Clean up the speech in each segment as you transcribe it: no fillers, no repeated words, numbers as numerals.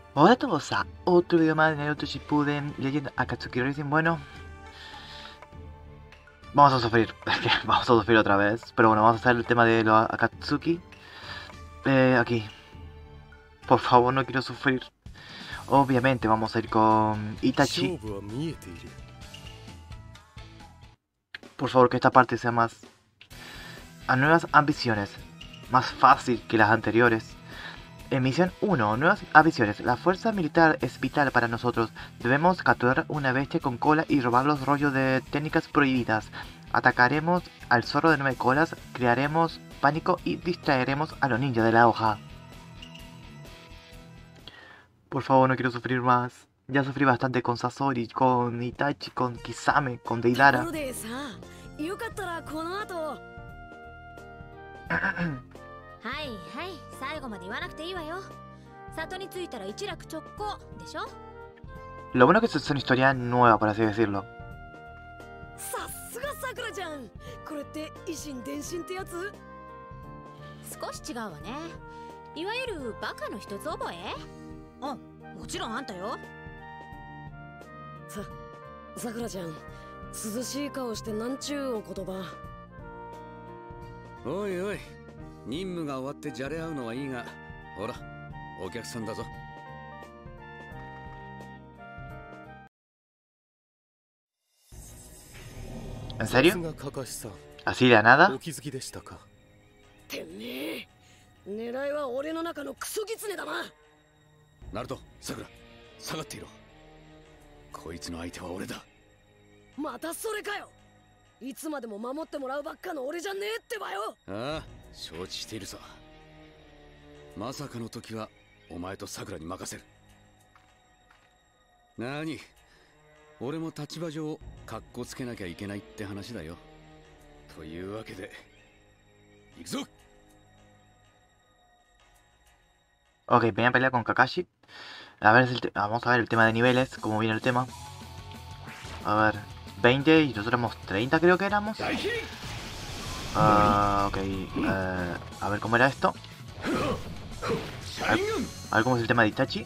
Hola a todos a otro video más de Naruto Shippuden Legend Akatsuki Rising. Bueno, vamos a sufrir, vamos a sufrir otra vez. Pero bueno, vamos a hacer el tema de los Akatsuki. Aquí, por favor, no quiero sufrir. Obviamente vamos a ir con Itachi. Por favor, que esta parte sea más a nuevas ambiciones, más fácil que las anteriores. En misión 1, nuevas ambiciones. La fuerza militar es vital para nosotros. Debemos capturar una bestia con cola y robar los rollos de técnicas prohibidas. Atacaremos al zorro de 9 colas, crearemos pánico y distraeremos a los ninjas de la hoja. Por favor, no quiero sufrir más. Ya sufrí bastante con Sasori, con Itachi, con Kisame, con Deidara. はいはい、最後まで言わなくていいわよ。里に着いたら一楽直行でしょ。 Lo bueno es que es una historia nueva, por así decirlo. さすがさくらちゃん。これって維新伝心ってやつ？ 少し違うわね。いわゆるバカの一つ覚え？あ、もちろんあんたよ。 さくらちゃん、涼しい顔してなんちゅうお言葉。 おいおい、任務が終わってじゃれ合うのはいいが、ほら、お客さんだぞ。 ¿En serio? ¿Así de la nada? てめえ、狙いは俺の中のクソギツネだな。 ナルト、さくら、下がっていろ。こいつの相手は俺だ。 またそれかよ。いつまでも守ってもらうばっかの俺じゃねえってばよ。 ああ、承知しているさ。まさかの時はお前とさくらに任せる。なに、俺も立場上カッコつけなきゃいけないって話だよ。というわけで行くぞ。 Ok, primera pelea con Kakashi. A ver, vamos a ver el tema de niveles, cómo viene el tema. A ver, 20 y nosotros éramos 30 creo que éramos. Ok, a ver cómo era esto. A ver cómo es el tema de Itachi.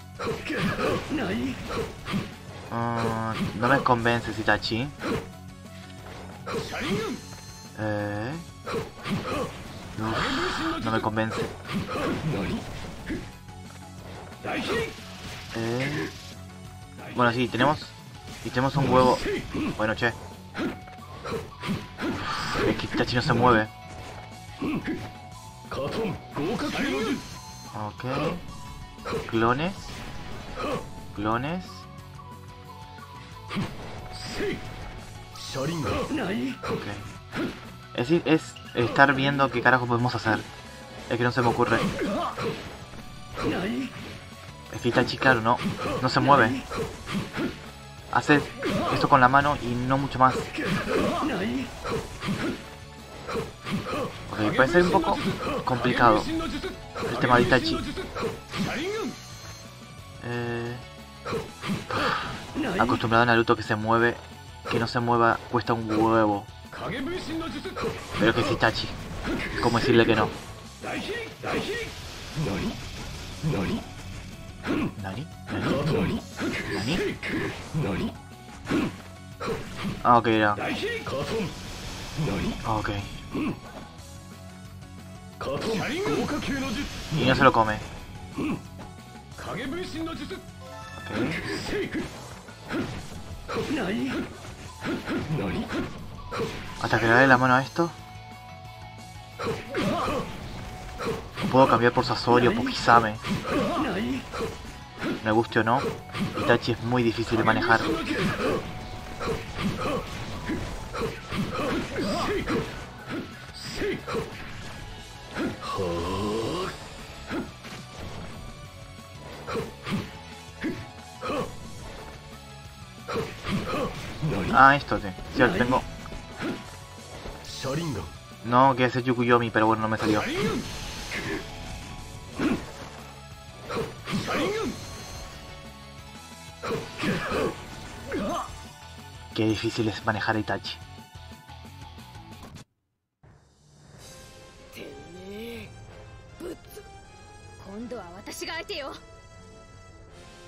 No me convences, Itachi. No me convence. Bueno, sí, tenemos un huevo. Bueno, che. Es que Itachi no se mueve. Ok. Clones. Clones. Ok. Es decir, es estar viendo qué carajo podemos hacer. Es que no se me ocurre. Es que Itachi, claro, no se mueve. Hace esto con la mano y no mucho más. Ok, puede ser un poco complicado el tema de Itachi. Acostumbrado a Naruto que se mueve, que no se mueva cuesta un huevo. Pero que es Itachi, ¿cómo decirle que no? ¿Nani? ¿Nani? ¿Nani? Ah, ok, era. Ok. Y no se lo come. Hasta que le dé la mano a esto. Lo puedo cambiar por Sasori o por Kisame. Me guste o no, Itachi es muy difícil de manejar. Ah, esto sí, lo tengo. No, quería hacer Yukuyomi, pero bueno, no me salió. Qué difícil es manejar a Itachi. 今度は私が相手よ。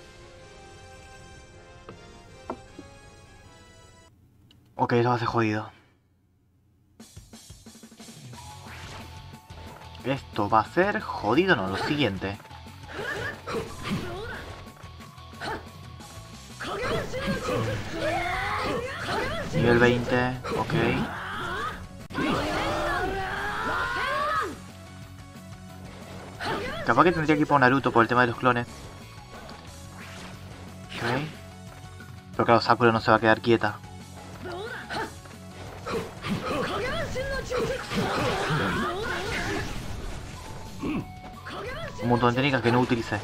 Ok, eso va a ser jodido. Esto va a ser jodido, no, lo siguiente. Nivel 20, ok. Capaz que tendría que ir por Naruto por el tema de los clones. Ok. Pero claro, Sakura no se va a quedar quieta. Un montón de técnicas que no utilicé.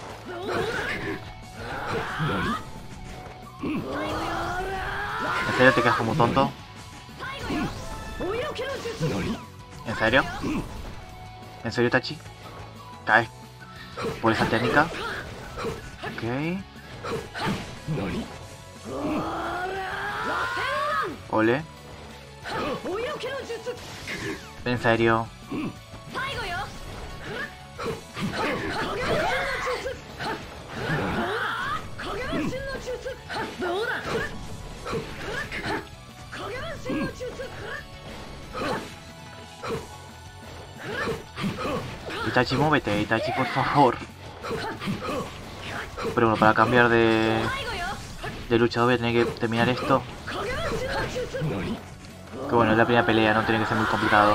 ¿En serio te quedas como tonto? ¿En serio? ¿En serio, Tachi? ¿Caes por esa técnica? Ok. Ole. ¿En serio? Itachi, muévete, Itachi, por favor. Pero bueno, para cambiar de luchador voy a tener que terminar esto. Que bueno, es la primera pelea, no tiene que ser muy complicado.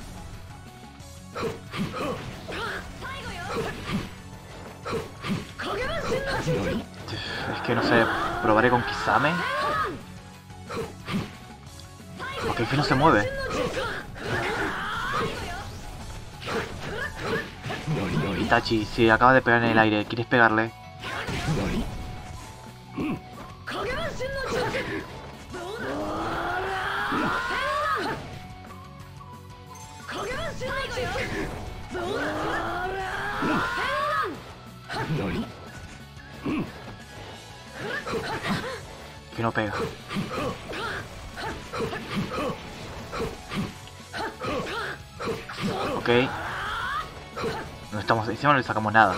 Es que no sé, probaré con Kisame. Ok, es que no se mueve. Itachi, si acabas de pegar en el aire, ¿quieres pegarle? Que no pega. Ok. No estamos, encima no le sacamos nada.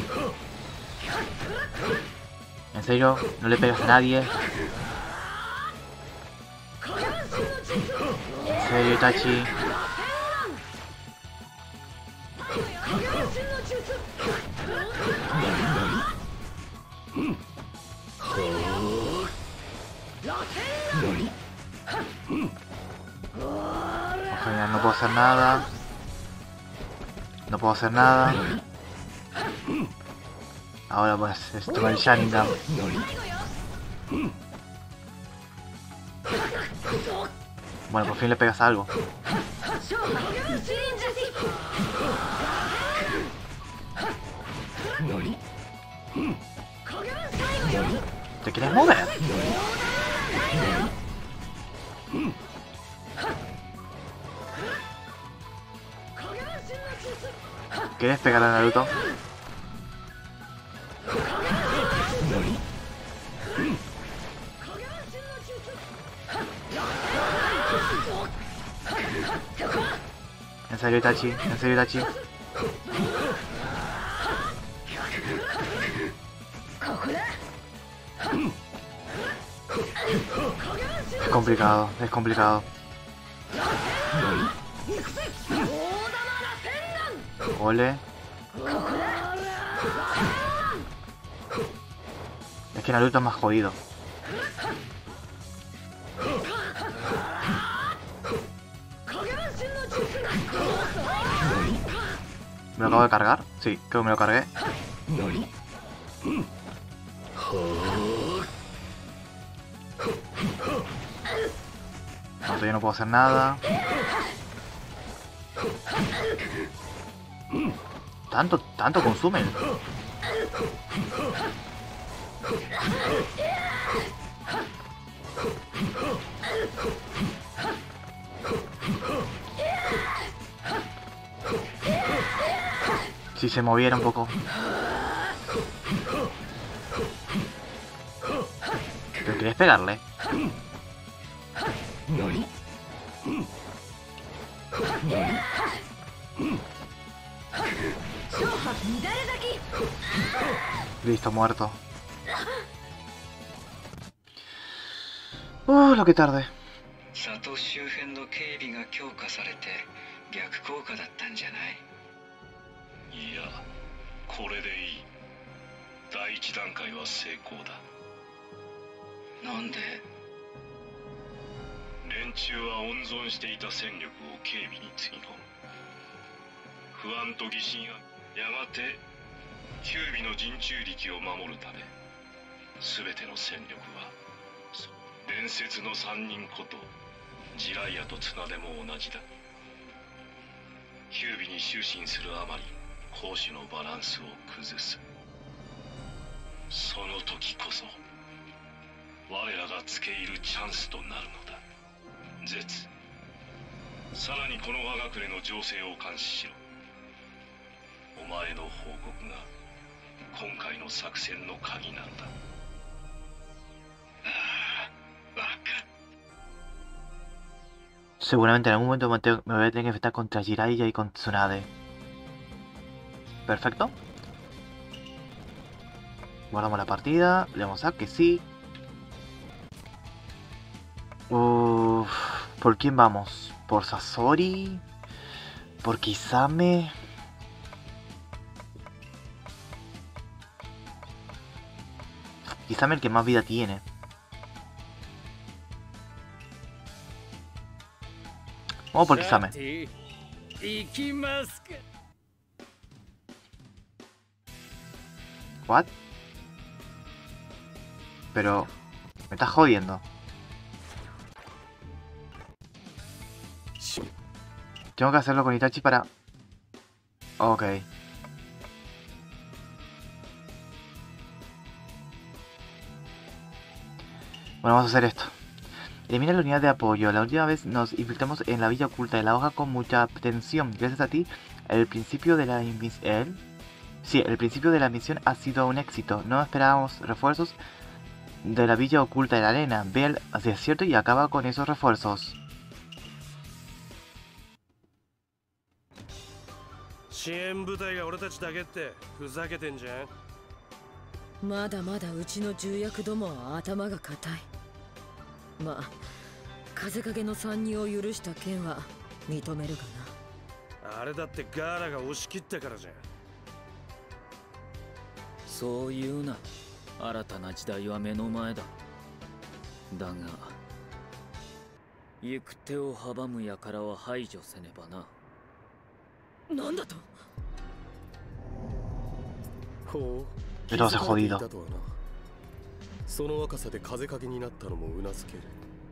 ¿En serio? ¿No le pegas a nadie? ¿En serio, Itachi? Ojalá, no puedo hacer nada. No puedo hacer nada. Ahora pues, esto va el Sharingan. Bueno, por fin le pegas algo. ¿Te quieres mover? ¿Quieres pegar a Naruto? ¿En serio, Itachi? ¿En serio, Itachi? Es complicado, es complicado. Ole. Es que Naruto es más jodido. ¿Me lo acabo de cargar? Sí, creo que me lo cargué. No, todavía no puedo hacer nada. Tanto consumen. Si se moviera un poco. ¿Pero quieres pegarle? Listo, muerto. Lo que tarde. 里周辺の警備が強化されて逆効果だったんじゃない？ いや、これでいい。第一段階は成功だ。 なんで？ 連中は温存していた戦力を警備につぎ込む。不安と疑心がやがて九尾の陣中力を守るため、全ての戦力は伝説の三人ことジライアと綱でも同じだ。九尾に執心するあまり攻守のバランスを崩す。その時こそ我らが付け入るチャンスとなるのだ。ゼツ、さらにこの我が国の情勢を監視しろ。お前の報告が今回の作戦の鍵なのだ。ああ、わかった。 Seguramente en algún momento me voy a tener que enfrentar contra Jiraiya y con Tsunade. Perfecto. Guardamos la partida. Le damos a que sí. Uff, ¿por quién vamos? ¿Por Sasori? ¿Por Kisame? Kisame el que más vida tiene. Vamos por Kisame. ¿What? Pero... me estás jodiendo. Tengo que hacerlo con Itachi para... Ok. Bueno, vamos a hacer esto. Elimina la unidad de apoyo. La última vez nos infiltramos en la villa oculta de la hoja con mucha atención. Gracias a ti, el principio de la misión ha sido un éxito. No esperábamos refuerzos de la villa oculta de la arena. Ve al desierto y acaba con esos refuerzos. Ma, 風影の参入を許した件は認めるかな。あれだってガーラが押し切ったからじゃん。 そういうな。新たな時代は目の前だ。だが行く手を阻む輩は排除せねばな。 なんだと。 ほう。Pero se ha jodido. その若さで風影になったのもうなずける。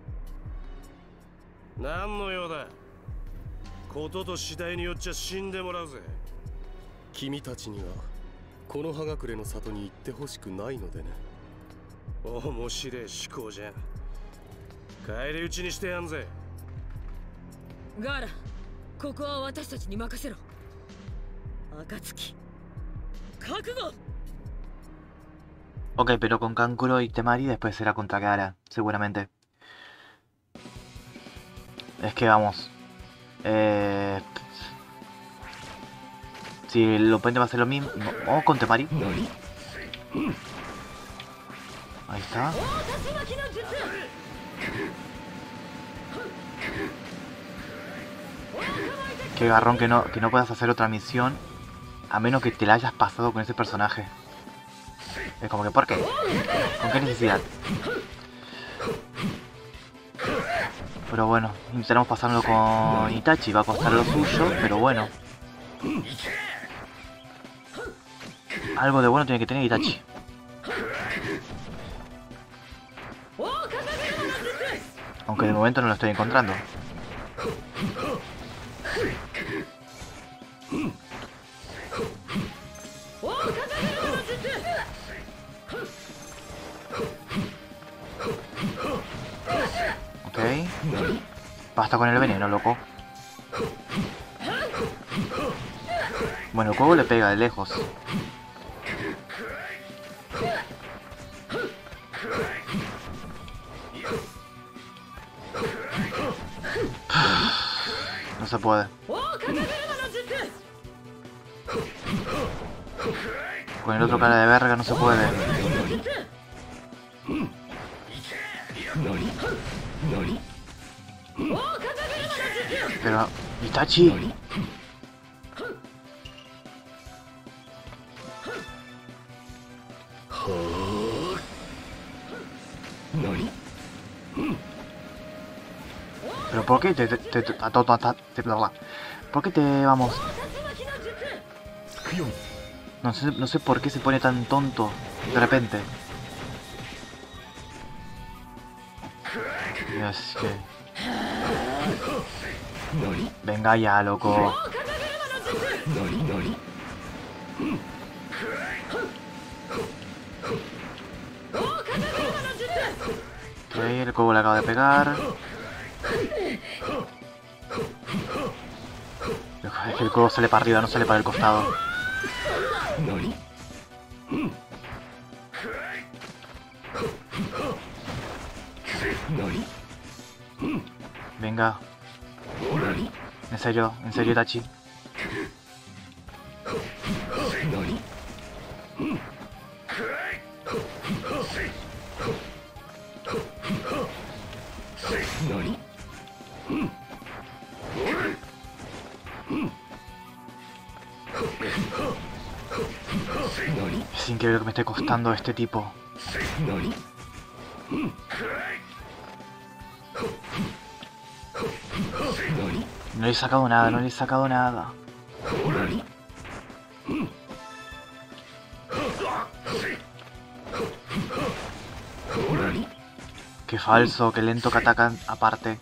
何の用だ。ことと次第によっちゃ死んでもらうぜ。君たちにはこの葉隠れの里に行ってほしくないのでね。面白い思考じゃん。帰り討ちにしてやんぜ。 ガーラ、ここは私たちに任せろ。暁、覚悟。 Ok, pero con Kankuro y Temari después será contra Gaara, seguramente. Es que vamos. Si el oponente va a hacer lo mismo. Vamos con Temari. Ahí está. Qué garrón que no puedas hacer otra misión a menos que te la hayas pasado con ese personaje. Es como que, ¿por qué? ¿Con qué necesidad? Pero bueno, intentaremos pasarlo con Itachi. Va a costar lo suyo, pero bueno. Algo de bueno tiene que tener Itachi. Aunque de momento no lo estoy encontrando. Ok. Basta con el veneno, loco. Bueno, el juego le pega de lejos. No se puede. Con el otro cara de verga no se puede. Pero... Itachi. Pero ¿por qué ¿por qué te vamos? No sé por qué se pone tan tonto de repente. Dios, que... Venga ya, loco. Ok, el cubo le acaba de pegar. Es que el cubo sale para arriba, no sale para el costado. Venga. En serio, Itachi. Es increíble que me esté costando este tipo. No le he sacado nada, no le he sacado nada. Qué falso, qué lento que atacan aparte.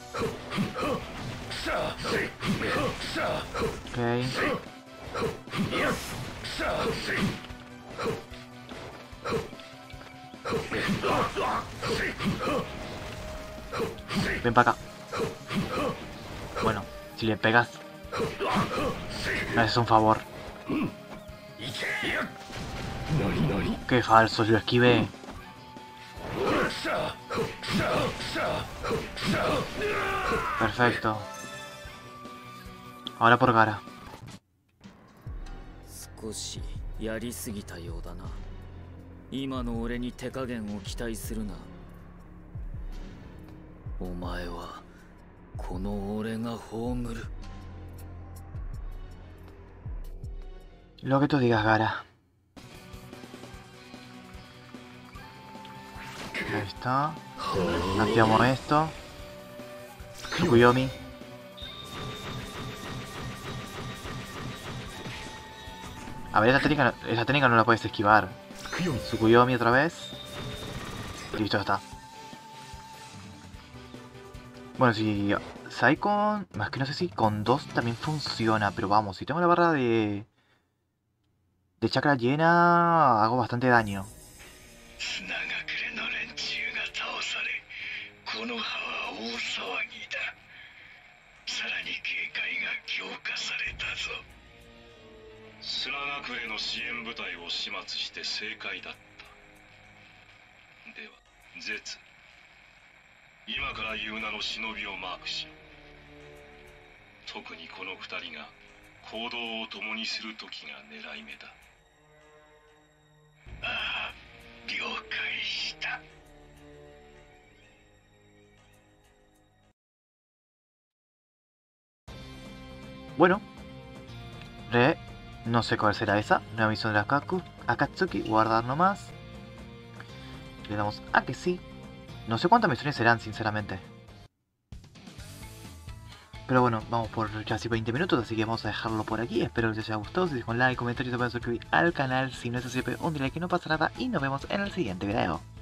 Ok. Ven para acá. Bueno, si le pegas, me haces un favor. Qué falso, lo esquivé. Perfecto. Ahora por Gaara. 少しやりすぎたようだな。今の俺に手加減を期待するな。お前はこの俺が葬る。 Lo que tú digas, Gaara. Ahí está. Activamos esto. Tsukuyomi. A ver, esa técnica no la puedes esquivar. Tsukuyomi otra vez. Listo, ya está. Bueno, si Saikon... Más que no sé si con 2 también funciona, pero vamos, si tengo la barra de chakra llena, hago bastante daño. Bueno, no sé cuál será esa. Nueva misión de la Akatsuki. Guardar nomás. Le damos a que sí. No sé cuántas misiones serán, sinceramente. Pero bueno, vamos por casi 20 minutos, así que vamos a dejarlo por aquí. Espero que les haya gustado. Si dejan un like, comentario, se pueden suscribir al canal. Si no es así, un like y no pasa nada. Y nos vemos en el siguiente video.